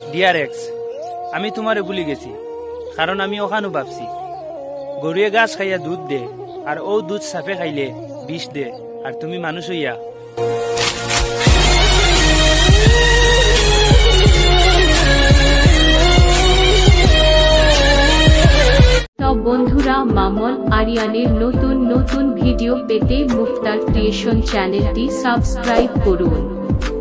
Dear ex, আমি তোমারে ভুলি গেছি, কারণ আমি ওখানো ভাবছি গরুয়ে গাছ খাইয়া দুধ দে, আর ও দুধ সাফে খাইলে বিষ দে, আর তুমি মানুষ হইয়া। তো বন্ধুরা, মামল আরিয়ানের নতুন নতুন ভিডিও পেতে মুফতার ক্রিয়েশন চ্যানেলটি সাবস্ক্রাইব করুন।